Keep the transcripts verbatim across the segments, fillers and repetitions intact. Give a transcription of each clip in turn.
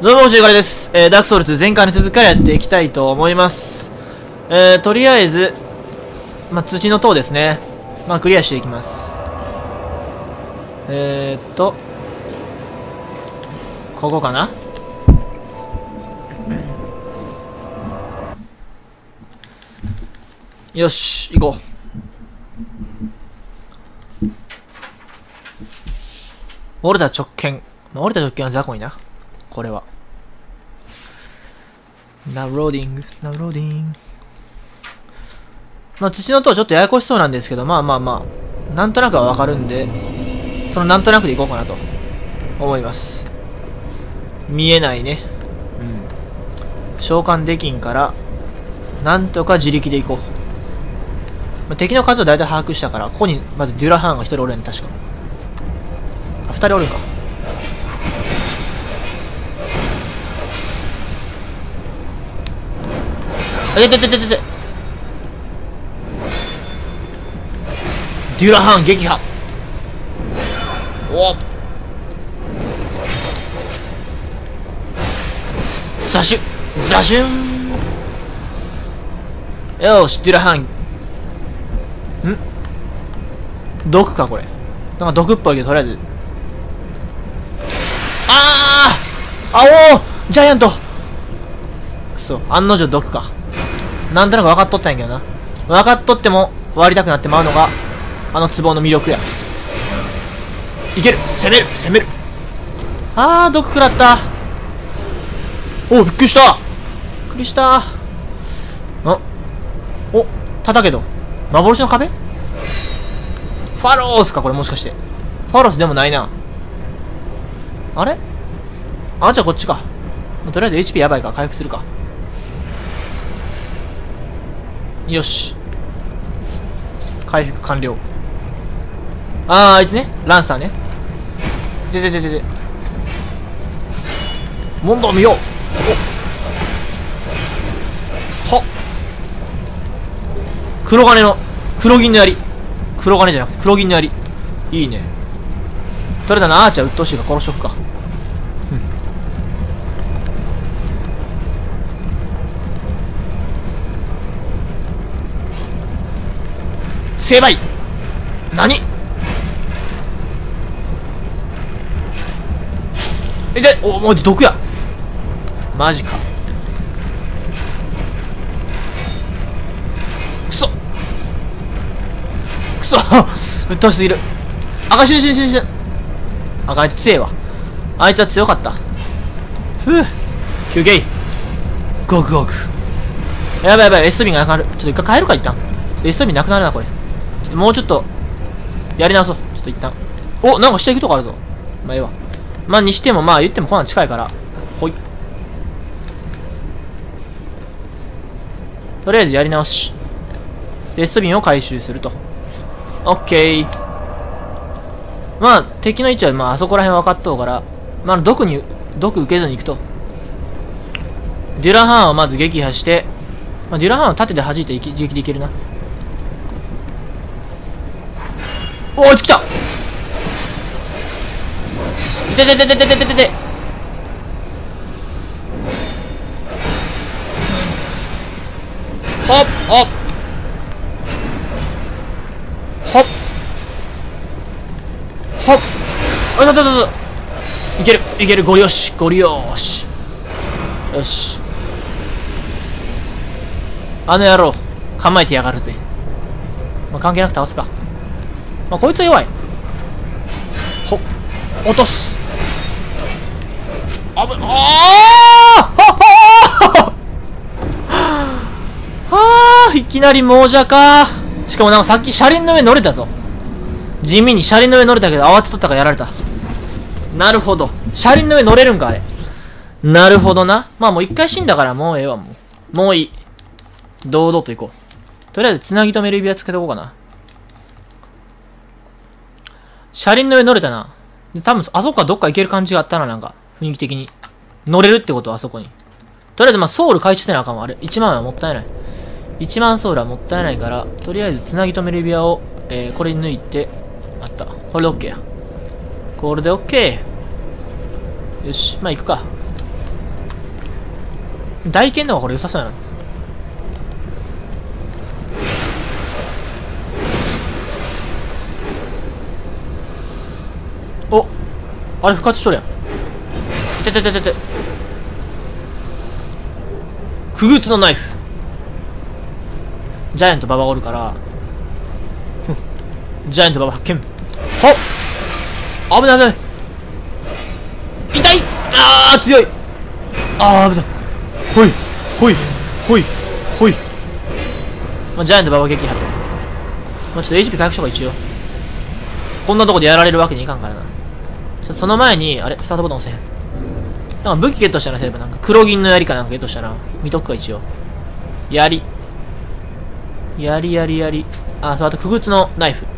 どうも、おしゆかれです。えー、ダークソウルツ前回に続きからやっていきたいと思います。えー、とりあえず、まあ、土の塔ですね。まあ、クリアしていきます。えーっと、ここかな？よし、行こう。折れた直剣。まあ、折れた直剣は雑魚にな。これは。ナウローディング、ナウローディング。まあ、土の塔ちょっとややこしそうなんですけど、まあまあまあ、なんとなくはわかるんで、そのなんとなくでいこうかなと思います。見えないね。うん。召喚できんから、なんとか自力でいこう。まあ、敵の数をだいたい把握したから、ここにまずデュラハーンが一人おるん、確か。あ、二人おるんか。あ、てててててて。デュラハーン撃破。おっ。ザシュザシュン。よし、デュラハーン。ん毒か、これ。なんか毒っぽいけど、とりあえず。あーあおージャイアントくそ、案の定毒か。なんとなく分かっとったんやけどな。分かっとっても割りたくなってまうのが、あの壺の魅力や。いける攻める攻めるあー、毒食らった。おお、びっくりしたびっくりしたあお、叩けど。幻の壁ファロースか、これもしかして。ファロースでもないな。あれあ、じゃあこっちか。とりあえず エイチピー やばいから回復するか。よし。回復完了。あー、あいつね。ランサーね。ででででで。問答見よう。おはっ。黒金の、黒銀の槍。黒金じゃなくて黒銀の槍。いいね。とりあえずな、アーチャー鬱陶しいから殺しとくか。成敗何え、で、お、もう毒やマジかくそくそうっとうしすぎるあかん、死ぬ死ぬ死ぬ死ぬあかん、あいつ強えわあいつは強かった。ふう休憩ゴクゴクやばいやばいエストビンがなくなる。ちょっと一回帰るか一旦。ちょっとエストビンなくなるなこれ。ちょっともうちょっとやり直そう。ちょっと一旦。お、なんか下行くとこあるぞ。まあええわ。まあにしてもまあ言ってもこんなん近いからほい。とりあえずやり直し。テスト瓶を回収すると。オッケー。まあ敵の位置はまああそこら辺分かっとうから、まあ毒に毒受けずに行くと。デュラハーンをまず撃破して、まあ、デュラハーンを縦で弾いて自撃でいけるな。おー、あいつ来た。ててててててててて。ほっほっほっほっあたたたたいけるいける。ゴリ押しゴリ押し。よし、あの野郎構えてやがるぜ。まあ、関係なく倒すか。まあ、こいつは弱い。ほっ落とす。あぶああああいきなり亡者か。しかもなんかさっき車輪の上乗れたぞ。地味に車輪の上乗れたけど慌てとったからやられた。なるほど、車輪の上乗れるんかあれ。なるほどな。まあもう一回死んだからもうええわ。もうもういい。堂々といこう。とりあえずつなぎ止める指輪つけとこうかな。車輪の上乗れたな。で、多分、あそこはどっか行ける感じがあったな、なんか。雰囲気的に。乗れるってことはあそこに。とりあえず、まあ、ソウル回収せなあかんわ。あれ。いちまんはもったいない。いちまんソウルはもったいないから、とりあえず、つなぎ止める指輪を、えー、これに抜いて、あった。これで OK や。これで OK。よし。まあ、行くか。 大剣の方がこれ良さそうやな。お、あれ復活しとるやん。ててててて。クグーツのナイフ。ジャイアントババおるから。ジャイアントババ発見。はっ、危ない危ない。痛い。あー強い。あー危ない。ほいほいほいほい。まあ、ジャイアントババ撃破と。まあ、ちょっと エイチピー 回復しとか一応。こんなとこでやられるわけにいかんからな。ちょっとその前に、あれスタートボタン押せへん。なんか武器ゲットしたらせればなんか黒銀の槍かなんかゲットしたら見とくか一応。槍。槍槍槍。あ、そう、あとクグーツのナイフ。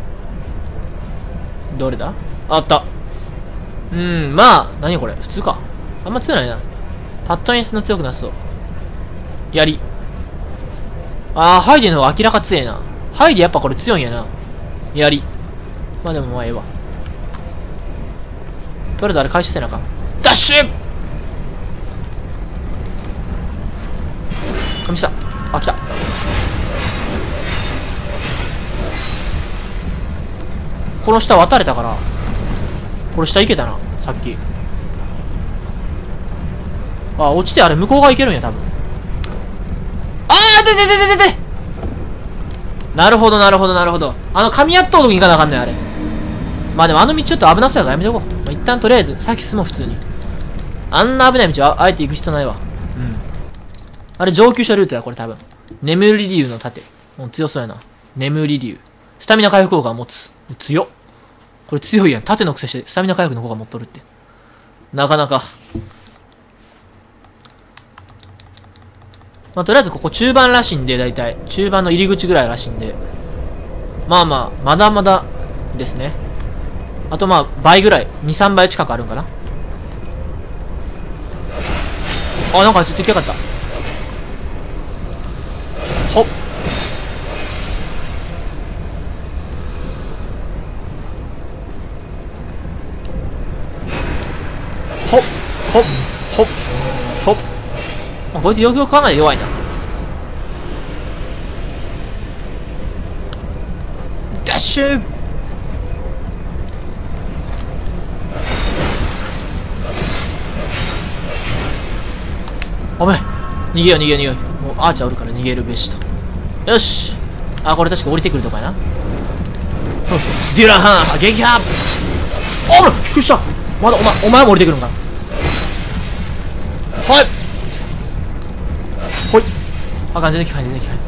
どれだ？あった。うーん、まあ、何これ普通か。あんま強ないな。パッと見そんな強くなさそう。槍。あー、ハイデの方が明らか強えな。ハイデやっぱこれ強いんやな。槍。まあでもまあええわ。とりあえずあれ回収せなあかん。ダッシュー！来た。あ、来た。この下渡れたから。これ下行けたな、さっき。あ、落ちてあれ向こう側行けるんや、多分。あー、ででででででなるほど、なるほど、なるほど。あの、噛み合ったとこに行かなあかんねん、あれ。まあでもあの道ちょっと危なそうやからやめとこう。まあ、一旦とりあえず、先進もう普通に。あんな危ない道はあえて行く必要ないわ。うん。あれ上級者ルートや、これ多分。眠り竜の盾。もう強そうやな。眠り竜。スタミナ回復効果を持つ。強っ。これ強いやん。盾の癖してスタミナ回復の効果持っとるって。なかなか。まあ、とりあえずここ中盤らしいんで、だいたい。中盤の入り口ぐらいらしいんで。まあまあ、まだまだですね。あとまあ、倍ぐらい。に、さんばい近くあるんかな。あ、なんか出来上がった。ほっ。ほっ。ほっ。ほっ。ほっ。まあ、こいつよくよく考えて弱いな。ダッシュー。お前逃げよう逃げよう逃げよう。もうアーチャーおるから逃げるべしと。よし。あ、これ確か降りてくるとこやな。デュランハン撃破。あらびっくりした。まだお前お前も降りてくるんか。はいほい。あかん、全然効かない全然効かない。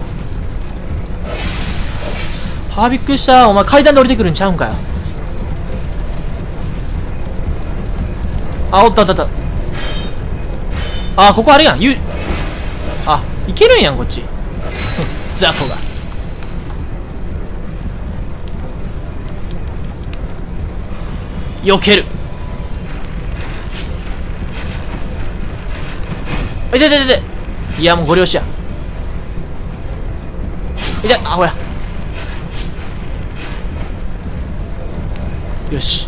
はあびっくりした。お前階段で降りてくるんちゃうんかよ。あ、おったおったおった。あ、ここあれやん。ゆあ、いけるんやん、こっち。ザコが。避ける。いてててて。いや、もうご了承や。いて、あほや。よし。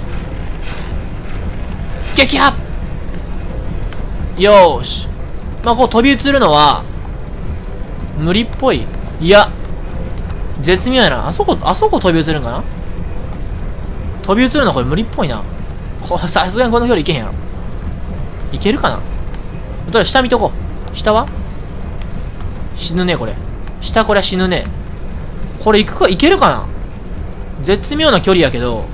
撃破。よーし。まあ、こう飛び移るのは、無理っぽい。いや、絶妙やな。あそこ、あそこ飛び移るんかな。飛び移るのはこれ無理っぽいな。こさすがにこの距離いけへんやろ。いけるかな。とりあえず下見とこう。下は死ぬね、これ。下これは死ぬね。これ行くか、いけるかな。絶妙な距離やけど。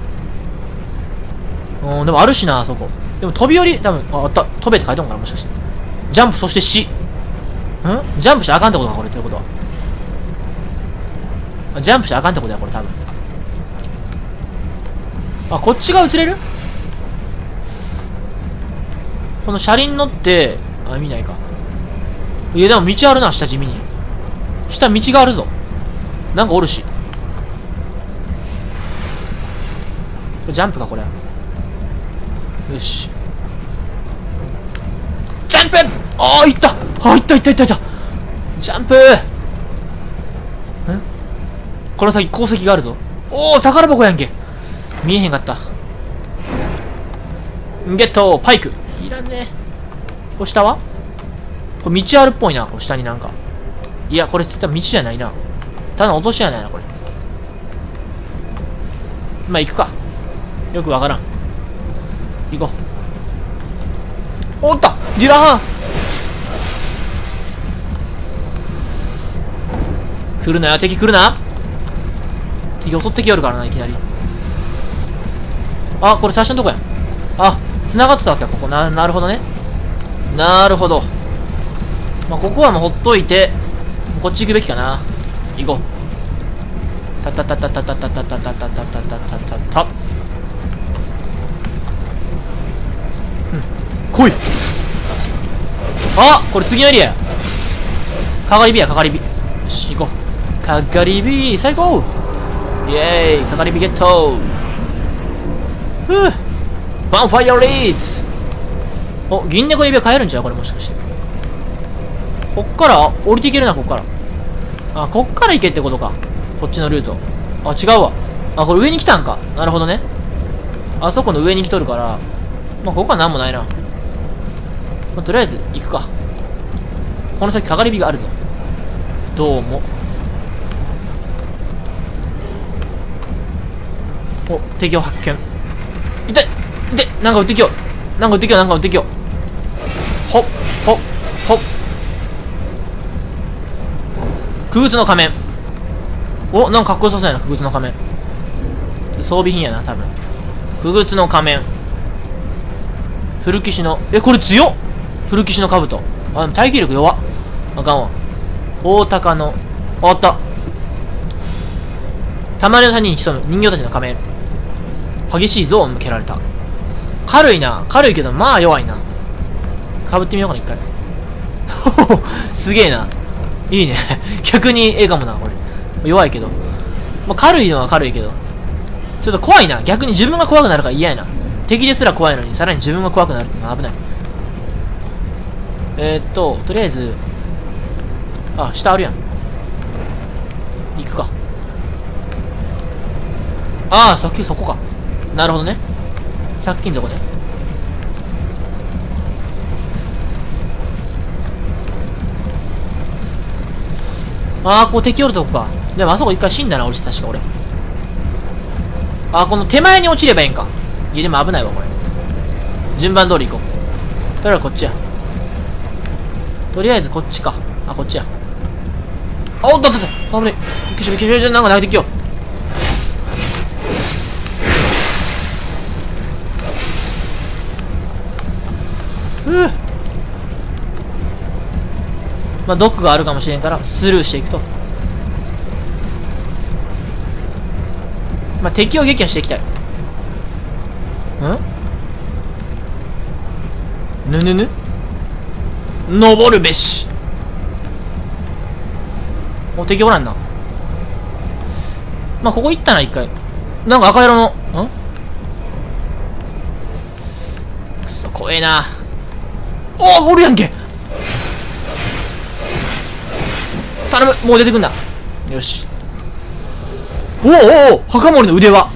うん、でもあるしな、あそこ。でも飛び降り、多分、あ、あった。飛べって書いてんのかな、もしかして。ジャンプ、そして死。んジャンプしちゃあかんってことか、これ、ということは。ジャンプしちゃあかんってことや、これ、多分。あ、こっちが映れる。この車輪乗って、あ、見ないか。いや、でも道あるな、下地味に。下道があるぞ。なんかおるし。ジャンプか、これ。よし。ジャンプ。ああ、いった。あ、いったいったいったいった。ジャンプ。んこの先鉱石があるぞ。おお、宝箱やんけ。見えへんかった。ゲットパイク。いらんね。これ下はこれ道あるっぽいな、こう下になんか。いや、これ多分道じゃないな。ただの落とし穴やな、これ。まあ、行くか。よくわからん。行こう。おったデュラハン来るなよ、敵来るな。敵襲ってきよるからな、いきなり。あ、これ最初のとこや。あ、繋がってたわけや、ここ。な、なるほどね。なるほど。まあ、ここはもうほっといて、こっち行くべきかな。行こう。たたたたたたたたたたたたたたたた。うん。来い。あ、これ次のエリアや。かかり火や、かかり火。よし、行こう。かかり火、最高。イェーイ、かかり火ゲット。ふぅ。バンファイアリーツ。お、銀猫指輪変えるんちゃうこれもしかして。こっから降りていけるな、こっから。あ、こっから行けってことか。こっちのルート。あ、違うわ。あ、これ上に来たんか。なるほどね。あそこの上に来とるから。まあ、ここはなんもないな。まあ、とりあえず、行くか。この先、かかり火があるぞ。どうも。お、敵を発見。痛い痛いなんか撃ってきよう。なんか撃ってきよう、なんか撃ってきよう。ほっ、ほっ、ほっ。空靴の仮面。お、なんかかっこよさそうやな、空靴の仮面。装備品やな、多分。空靴の仮面。古騎士の、え、これ強っ古騎士の兜。あ、でも耐久力弱っ。あかんわ。大鷹の、あった。たまりの谷に潜む人形たちの仮面。激しい像を向けられた。軽いな。軽いけど、まあ弱いな。被ってみようかな、一回。すげえな。いいね。逆にええかもな、これ。弱いけど。まあ、軽いのは軽いけど。ちょっと怖いな。逆に自分が怖くなるから嫌やな。敵ですら怖いのに、さらに自分が怖くなる。危ない。えー、っと、とりあえず、あ、下あるやん。行くか。ああ、さっきそこか。なるほどね。さっきのとこね。ああ、ここ敵おるとこか。でもあそこ一回死んだな、俺確か俺。ああ、この手前に落ちればいいんか。いや、でも危ないわ、これ。順番通り行こう。とりあえずこっちや。とりあえずこっちか。あ、こっちや。あ、おっとっとっと。危ねえ。びっくりした、びっくりした。なんか投げてきよう。ふぅ。まあ、毒があるかもしれんから、スルーしていくと。まあ、敵を撃破していきたい。んぬぬぬ登るべし。お、敵おらんな。まあ、ここ行ったな、一回。なんか赤色の、んくそ、怖えな。おお、おるやんけ。頼む、もう出てくんだ。よし。おおおお、墓守の腕輪。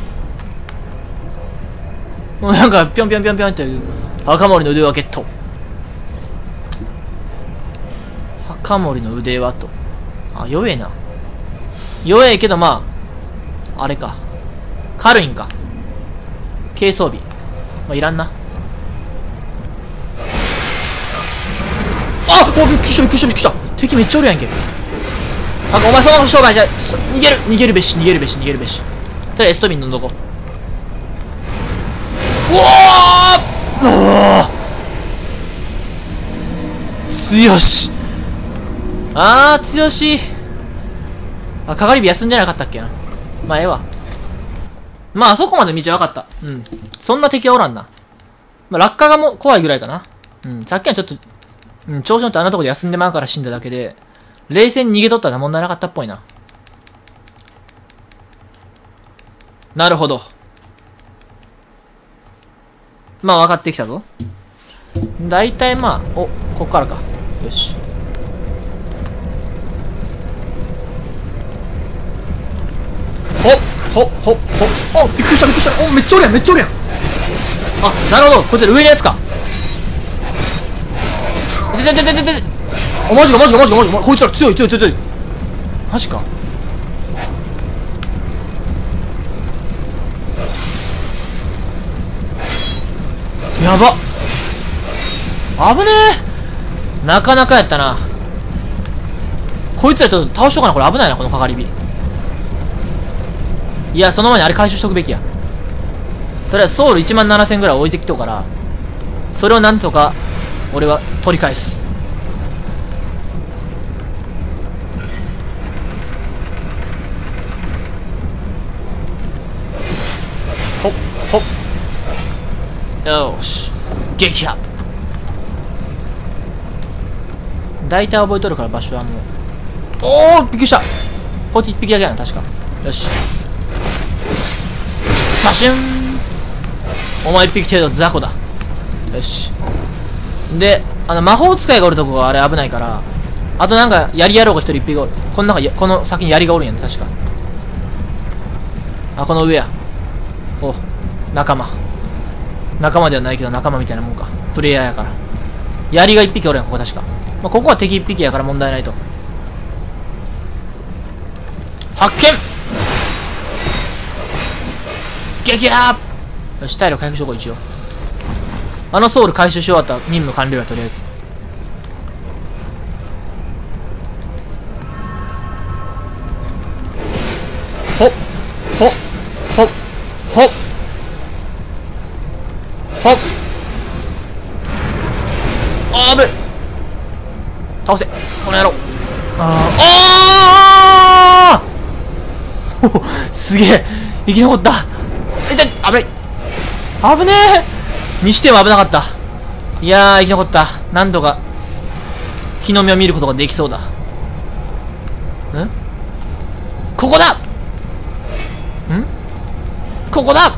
もうなんか、ぴょんぴょんぴょんぴょんって、墓守の腕輪ゲット。墓守の腕輪と。あ、弱えな。弱えけど、まあ、あれか。軽いんか。軽装備。まあ、いらんな。あっ、お、びっくりした、びっくりした、びっくりした。敵めっちゃおるやんけ。なんかお前その商売じゃ、逃げる、逃げるべし、逃げるべし、逃げるべし。とりあえずエストビン飲んどこう。うおーおー強し。あー、強し。あ、かかり火休んでなかったっけな。まあ、ええわ。まあ、あそこまで道は分かった。うん。そんな敵はおらんな。まあ、落下がも怖いぐらいかな。うん。さっきはちょっと、うん、調子乗ってあんなとこで休んでまうから死んだだけで、冷静に逃げとったら問題なかったっぽいな。なるほど。まあ分かってきたぞ。だいたいまあ、お、こっからか。よし。ほっ、ほっ、ほっ、ほっ。お、びっくりした、びっくりした。お、めっちゃおるやん、めっちゃおるやん。あ、なるほど。こいつ上のやつか。でででででで。 あ、マジかマジかマジかマジか。こいつら強い強い強い強い。マジか。やばっ。危ねえ。なかなかやったな。こいつらちょっと倒しようかな。これ危ないな、このかかり火。いや、その前にあれ回収しとくべきや。とりあえずソウルいちまんななせんぐらい置いてきとうから、それをなんとか俺は取り返す。ほっほっ。よーし、撃破。大体覚えとるから、場所はもう。おお、びっくりした。こいつ一匹だけやな、確か。よし、写真。お前一匹程度雑魚だ。よし。で、あの魔法使いがおるとこがあれ危ないから、あとなんか槍野郎が一人一匹おる。この中や、この先に槍がおるんやね、確か。あ、この上や。お、仲間。仲間ではないけど仲間みたいなもんか。プレイヤーやから。槍が一匹おるやん、ここ確か。まあ、ここは敵一匹やから問題ないと。発見。撃破。よし、体力回復しとこう、一応。あのソウル回収し終わった任務完了や、とりあえず。ほっほっほっほっほっ。あーぶ。倒せ、この野郎。あーあーすげえ、生き残った。痛い、危ない。危ねえ。にしても危なかった。いやー、生き残った。なんとか日の目を見ることができそうだ。ん、ここだ。ん、ここだ。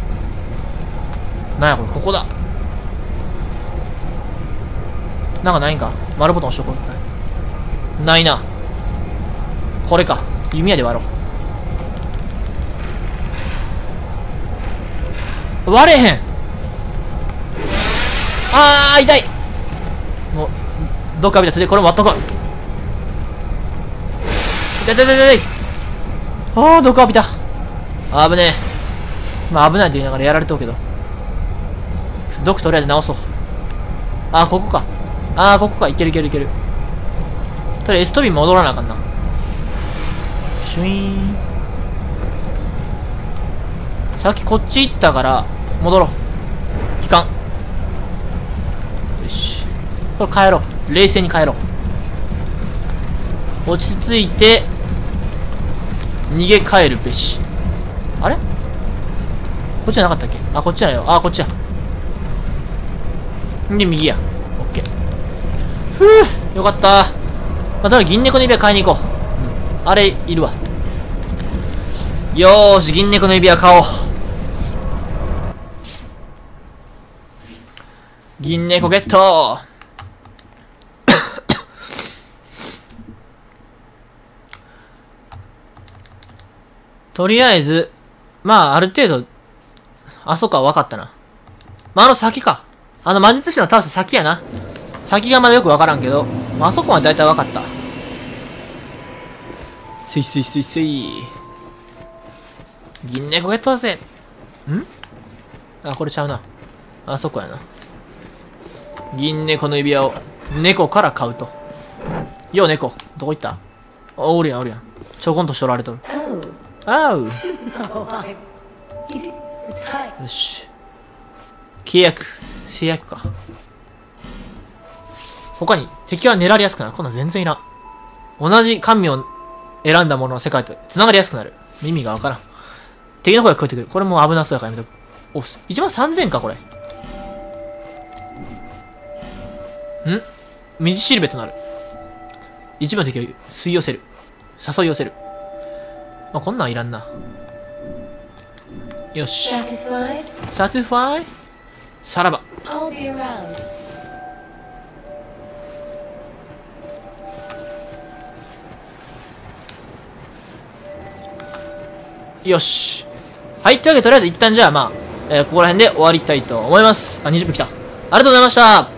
なんやこれ、ここだ。なんかないんか。丸ボタン押しとこう、一回。ないな。これか。弓矢で割ろう。割れへん。あー、痛い。もうどっか見たつでこれも割っとこう。痛い痛い痛い痛い。あー、どっか浴びた。あぶねえ。まあ危ないと言いながらやられとうけど、毒とりあえず直そう。あー、ここか。あー、ここか。いけるいけるいける。とりあえずエストビン戻らなあかんな。シュイーン。さっきこっち行ったから戻ろう。帰還。よし、これ帰ろう。冷静に帰ろう。落ち着いて逃げ帰るべし。あれ、こっちじゃなかったっけ。あ、こっちじゃないよ。あ、こっちや。んで右や。オッケー。ふう、よかった。まあ、とりあえず銀猫の指輪買いに行こう。うん、あれいるわ。よーし、銀猫の指輪買おう。銀猫ゲット。とりあえず、まあ、ある程度、あそこは分かったな。まあ、あの先か。あの魔術師の倒した先やな。先がまだよく分からんけど、まあ、あそこは大体分かった。せいせいせいせい。銀猫ゲットだぜ。ん、あ、これちゃうな。あそこやな。銀猫の指輪を猫から買うと。よう猫、どこ行った。あ、おるやんおるやん。ちょこんとしとられとる。あう。よし。契約。制約か。他に敵は狙われやすくなる。こんなん全然いらん。同じ神を選んだものの世界と繋がりやすくなる。意味がわからん。敵の声が聞こえてくる。これも危なそうやからやめとく。お、いちまんさんぜんか、これ。ん、水しるべとなる。一部の敵を吸い寄せる。誘い寄せる。まあ、こんなんいらんな。よし。サティファイ？さらば。よし。はい、というわけでとりあえず一旦じゃあまあ、えー、ここら辺で終わりたいと思います。あ、にじゅっぷん来た。ありがとうございました。